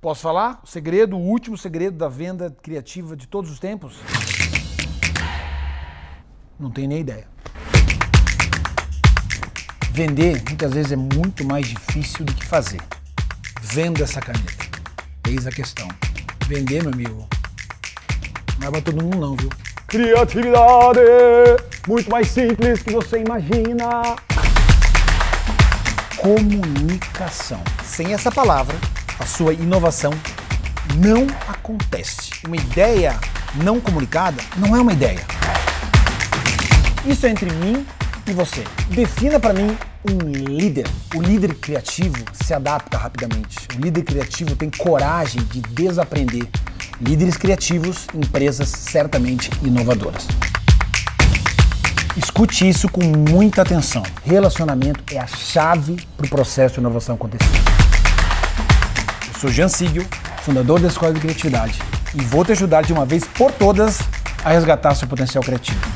Posso falar? O segredo, o último segredo da venda criativa de todos os tempos? Não tenho nem ideia. Vender, muitas vezes, é muito mais difícil do que fazer. Venda essa caneta. Eis a questão. Vender, meu amigo, não é pra todo mundo não, viu? Criatividade, muito mais simples que você imagina. Comunicação. Sem essa palavra, a sua inovação não acontece. Uma ideia não comunicada não é uma ideia. Isso é entre mim e você. Defina para mim um líder. O líder criativo se adapta rapidamente. O líder criativo tem coragem de desaprender. Líderes criativos, empresas certamente inovadoras. Escute isso com muita atenção. Relacionamento é a chave para o processo de inovação acontecer. Eu sou Jean Siegel, fundador da Escola de Criatividade, e vou te ajudar de uma vez por todas a resgatar seu potencial criativo.